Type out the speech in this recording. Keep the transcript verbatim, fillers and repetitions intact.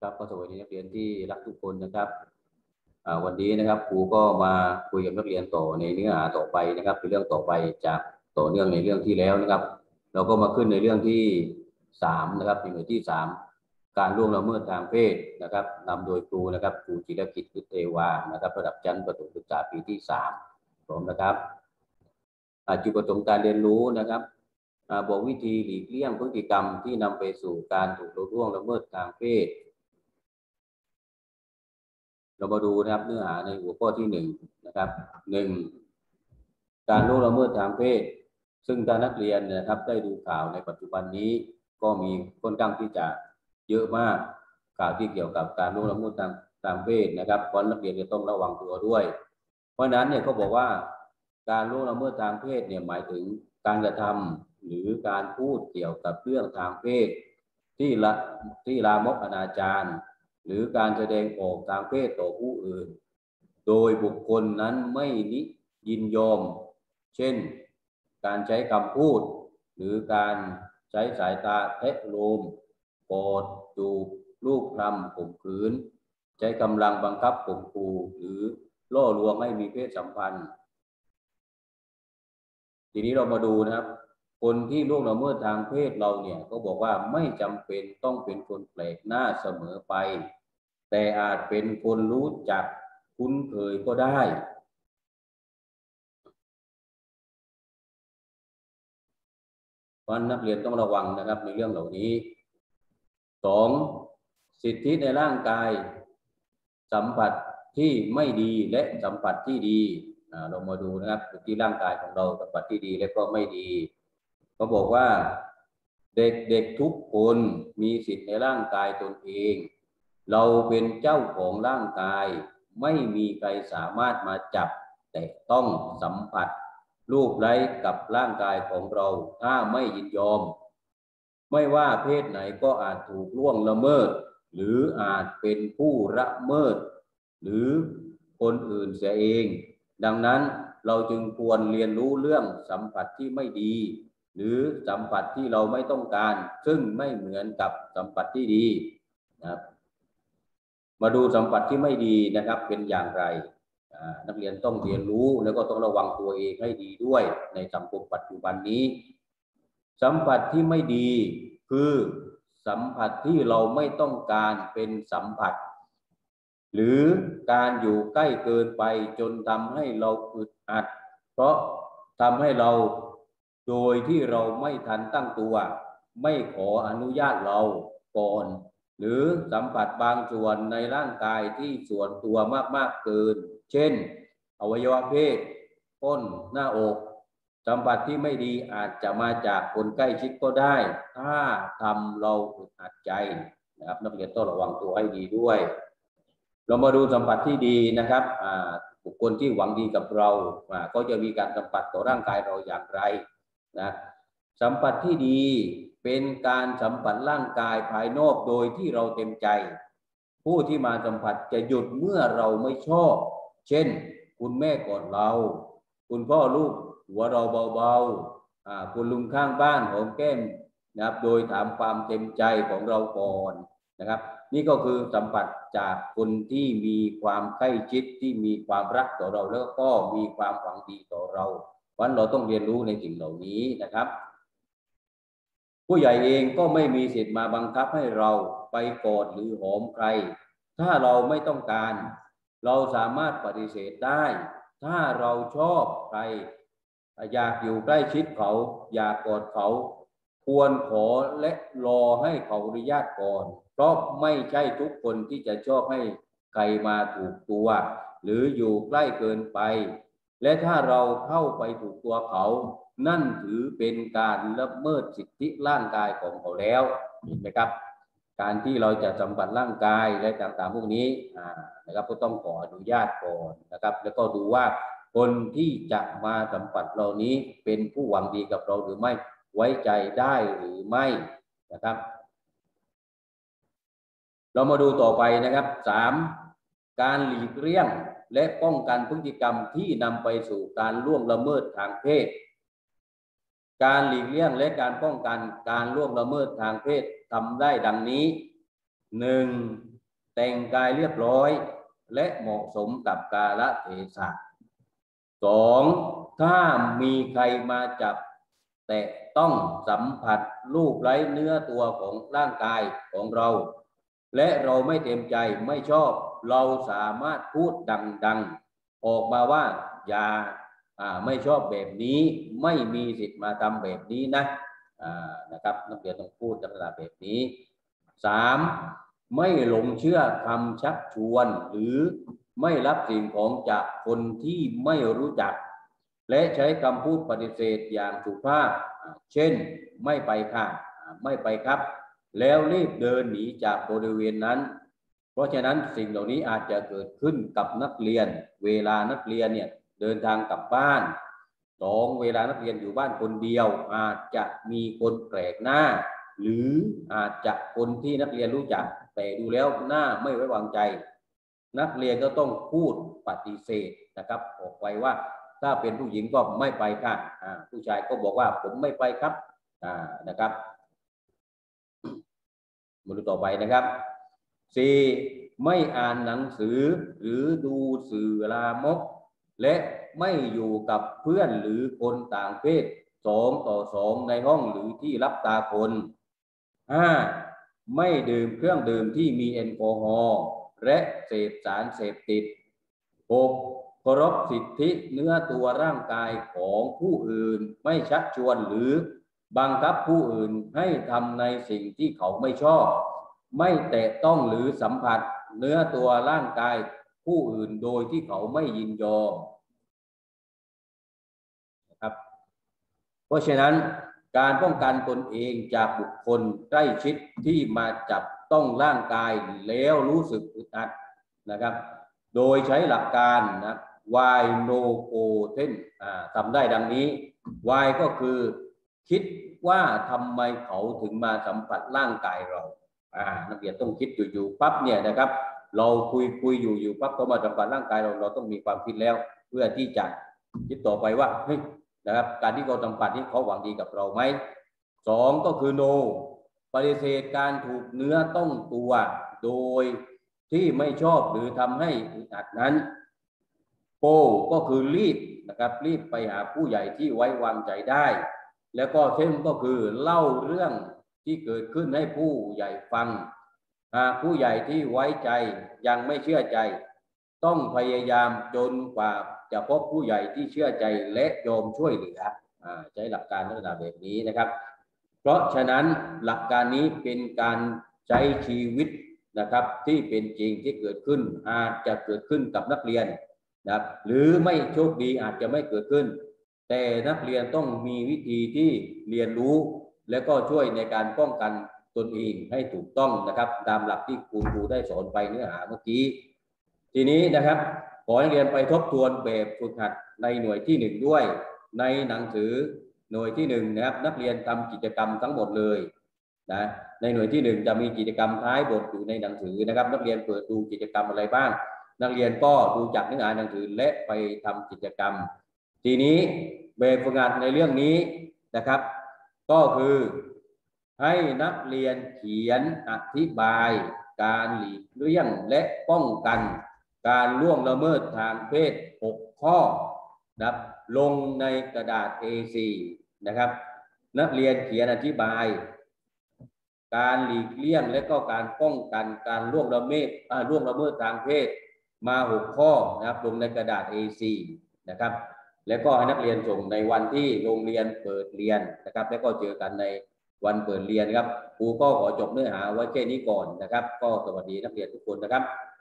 ครับก็สวัสดีนักเรียนที่รักทุกคนนะครับวันนี้นะครับครูก็มาคุยกับนักเรียนต่อในเนื้อหาต่อไปนะครับเป็นเรื่องต่อไปจากต่อเนื่องในเรื่องที่แล้วนะครับเราก็มาขึ้นในเรื่องที่สามนะครับในหน่วยที่สามการล่วงละเมิดทางเพศนะครับนำโดยครูนะครับครูจิรกิจ ฤทธิ์เทวานะครับระดับชั้นประถมศึกษาปีที่สามพร้อมนะครับจุดประสงค์การเรียนรู้นะครับบอกวิธีหลีกเลี่ยงพฤติกรรมที่นำไปสู่การถูกล่วงละเมิดทางเพศเรามาดูนะครับเนื้อหาในหัวข้อที่หนึ่งนะครับหนึ่งการล่วงละเมิดทางเพศซึ่งถ้านักเรียนนะครับได้ดูข่าวในปัจจุบันนี้ก็มีค่อนข้างที่จะเยอะมากข่าวที่เกี่ยวกับการล่วงละเมิดทางทางเพศนะครับเพราะนักเรียนจะต้องระวังตัวด้วยเพราะนั้นเนี่ยเขาบอกว่าการล่วงละเมิดทางเพศเนี่ยหมายถึงการกระทำหรือการพูดเกี่ยวกับเรื่องทางเพศที่ละที่ลามกอนาจารหรือการแสดงออกทางเพศต่อผู้อื่นโดยบุคคลนั้นไม่ยินยอมเช่นการใช้คำพูดหรือการใช้สายตาเทะโลมกอดจูบลูบคลำข่มขืนใช้กำลังบังคับข่มขู่หรือล่อลวงให้มีเพศสัมพันธ์ทีนี้เรามาดูนะครับคนที่ล่วงละเมิดทางเพศเราเนี่ยก็บอกว่าไม่จำเป็นต้องเป็นคนแปลกหน้าเสมอไปแต่อาจเป็นคนรู้จักคุ้นเคยก็ได้เพราะนักเรียนต้องระวังนะครับในเรื่องเหล่านี้สองสิทธิในร่างกายสัมผัสที่ไม่ดีและสัมผัสที่ดีเรามาดูนะครับที่ร่างกายของเราสัมผัสที่ดีและก็ไม่ดีเขาบอกว่าเด็กๆทุกคนมีสิทธิในร่างกายตนเองเราเป็นเจ้าของร่างกายไม่มีใครสามารถมาจับแต่ต้องสัมผัสรูปไร้กับร่างกายของเราถ้าไม่ยินยอมไม่ว่าเพศไหนก็อาจถูกล่วงละเมิดหรืออาจเป็นผู้ละเมิดหรือคนอื่นเสียเองดังนั้นเราจึงควรเรียนรู้เรื่องสัมผัสที่ไม่ดีหรือสัมผัสที่เราไม่ต้องการซึ่งไม่เหมือนกับสัมผัสที่ดีนะครับมาดูสัมผัสที่ไม่ดีนะครับเป็นอย่างไรนักเรียนต้องเรียนรู้แล้วก็ต้องระวังตัวเองให้ดีด้วยในสังคมปัจจุบันนี้สัมผัสที่ไม่ดีคือสัมผัสที่เราไม่ต้องการเป็นสัมผัสหรือการอยู่ใกล้เกินไปจนทำให้เราอึดอัดเพราะทำให้เราโดยที่เราไม่ทันตั้งตัวไม่ขออนุญาตเราก่อนหรือสัมผัสบางส่วนในร่างกายที่ส่วนตัวมากๆเกินเช่นอวัยวะเพศก้นหน้าอกสัมผัสที่ไม่ดีอาจจะมาจากคนใกล้ชิดก็ได้ถ้าทำเราอึดอัดใจนะครับนักเรียนต้องระวังตัวให้ดีด้วยเรามาดูสัมผัสที่ดีนะครับบุคคลที่หวังดีกับเราก็จะมีการสัมผัสต่อร่างกายเราอย่างไรนะสัมผัสที่ดีเป็นการสัมผัสร่างกายภายนอกโดยที่เราเต็มใจผู้ที่มาสัมผัสจะหยุดเมื่อเราไม่ชอบเช่นคุณแม่กอดเราคุณพ่อลูกหัวเราเบาๆคุณลุงข้างบ้านหอมแก้มนะครับโดยถามความเต็มใจของเราก่อนนะครับนี่ก็คือสัมผัสจากคนที่มีความใกล้ชิดที่มีความรักต่อเราแล้วก็มีความหวังดีต่อเราเพราะเราต้องเรียนรู้ในสิ่งเหล่านี้นะครับผู้ใหญ่เองก็ไม่มีสิทธิ์มาบังคับให้เราไปกอดหรือหอมใครถ้าเราไม่ต้องการเราสามารถปฏิเสธได้ถ้าเราชอบใครอยากอยู่ใกล้ชิดเขาอยากกอดเขาควรขอและรอให้เขาอนุญาตก่อนเพราะไม่ใช่ทุกคนที่จะชอบให้ใครมาถูกตัวหรืออยู่ใกล้เกินไปและถ้าเราเข้าไปถูกตัวเขานั่นถือเป็นการละเมิดสิทธิร่างกายของเขาแล้วเห็นไหมครับการที่เราจะสัมผัสร่างกายและต่างๆพวกนี้นะครับก็ต้องขออนุญาตก่อนนะครับแล้วก็ดูว่าคนที่จะมาสัมผัสเรานี้เป็นผู้หวังดีกับเราหรือไม่ไว้ใจได้หรือไม่นะครับเรามาดูต่อไปนะครับสามการหลีกเลี่ยงและป้องกันพฤติกรรมที่นำไปสู่การล่วงละเมิดทางเพศการหลีกเลี่ยงและการป้องกันการล่วงละเมิดทางเพศทำได้ดังนี้หนึ่งแต่งกายเรียบร้อยและเหมาะสมกับกาลเทศะสองถ้ามีใครมาจับแต่ต้องสัมผัสรูปไร้เนื้อตัวของร่างกายของเราและเราไม่เต็มใจไม่ชอบเราสามารถพูดดังๆออกมาว่าอย่าไม่ชอบแบบนี้ไม่มีสิทธิ์มาทำแบบนี้นะนะครับนักเรียนต้องพูดลักษณะแบบนี้สามไม่หลงเชื่อคำชักชวนหรือไม่รับสิ่งของจากคนที่ไม่รู้จักและใช้คำพูดปฏิเสธอย่างสุภาพเช่นไม่ไปค่ะไม่ไปครับแล้วรีบเดินหนีจากบริเวณนั้นเพราะฉะนั้นสิ่งเหล่านี้อาจจะเกิดขึ้นกับนักเรียนเวลานักเรียนเนี่ยเดินทางกลับบ้านสองเวลานักเรียนอยู่บ้านคนเดียวอาจจะมีคนแปลกหน้าหรืออาจจะคนที่นักเรียนรู้จักแต่ดูแล้วหน้าไม่ไว้วางใจนักเรียนก็ต้องพูดปฏิเสธนะครับออกไปว่าถ้าเป็นผู้หญิงก็ไม่ไปค่ะผู้ชายก็บอกว่าผมไม่ไปครับนะครับมาดูต่อไปนะครับสี่ไม่อ่านหนังสือหรือดูสื่อลามกและไม่อยู่กับเพื่อนหรือคนต่างเพศสองต่อสองในห้องหรือที่รับตาคนห้าไม่ดื่มเครื่องดื่มที่มีแอลกอฮอล์และเสพสารเสพติดหกเคารพสิทธิเนื้อตัวร่างกายของผู้อื่นไม่ชักชวนหรือบังคับผู้อื่นให้ทำในสิ่งที่เขาไม่ชอบไม่แตะต้องหรือสัมผัสเนื้อตัวร่างกายผู้อื่นโดยที่เขาไม่ยินยอมนะครับเพราะฉะนั้นการป้องกันตนเองจากบุคคลใกล้ชิดที่มาจับต้องร่างกายแล้วรู้สึกอึดอัดนะครับโดยใช้หลักการนะ why no go ten ทำได้ดังนี้ why ก็คือคิดว่าทำไมเขาถึงมาสัมผัสร่างกายเราอ่านักเรียนต้องคิดอยู่ๆปั๊บเนี่ยนะครับเราคุยคุยอยู่อยู่ปั๊บเขามาสัมผัสร่างกายเราเราต้องมีความคิดแล้วเพื่อที่จะคิดต่อไปว่าเฮ้ยนะครับการที่เขาสัมผัสนี้เขาหวังดีกับเราไหมสองก็คือ no ปฏิเสธการถูกเนื้อต้องตัวโดยที่ไม่ชอบหรือทำให้อึดอัดนั้นโกก็คือรีบนะครับรีบไปหาผู้ใหญ่ที่ไว้วางใจได้แล้วก็เช่นก็คือเล่าเรื่องที่เกิดขึ้นให้ผู้ใหญ่ฟังหากผู้ใหญ่ที่ไว้ใจยังไม่เชื่อใจต้องพยายามจนกว่าจะพบผู้ใหญ่ที่เชื่อใจและยอมช่วยเหลือใช้หลักการลักษณะแบบนี้นะครับเพราะฉะนั้นหลักการนี้เป็นการใช้ชีวิตนะครับที่เป็นจริงที่เกิดขึ้นอาจจะเกิดขึ้นกับนักเรียนนะครับหรือไม่โชคดีอาจจะไม่เกิดขึ้นแต่นักเรียนต้องมีวิธีที่เรียนรู้และก็ช่วยในการป้องกันตนเองให้ถูกต้องนะครับตามหลักที่คุณครูได้สอนไปเนื้อหาเมื่อกี้ทีนี้นะครับขอให้เรียนไปทบทวนแบบฝึกหัดในหน่วยที่หนึ่งด้วยในหนังสือหน่วยที่หนึ่งนะครับนักเรียนทำกิจกรรมทั้งหมดเลยนะในหน่วยที่หนึ่งจะมีกิจกรรมท้ายบทอยู่ในหนังสือนะครับนักเรียนเปิดดูกิจกรรมอะไรบ้างนักเรียนก็ดูจากเนื้อหาหนังสือและไปทำกิจกรรมทีนี้แบบฝึกหัดในเรื่องนี้นะครับก็คือให้นักเรียนเขียนอธิบายการหลีกเลี่ยงและป้องกันการล่วงละเมิดทางเพศหกข้อนะครับลงในกระดาษ เอ โฟร์ นะครับนักเรียนเขียนอธิบายการหลีกเลี่ยงและก็การป้องกันการล่วงละเมิดล่วงละเมิดทางเพศมาหกข้อนะครับลงในกระดาษ เอ โฟร์ นะครับแล้วก็ให้นักเรียนส่งในวันที่โรงเรียนเปิดเรียนนะครับแล้วก็เจอกันในวันเปิดเรียนครับครูก็ขอจบเนื้อหาไว้แค่นี้ก่อนนะครับก็สวัสดีนักเรียนทุกคนนะครับ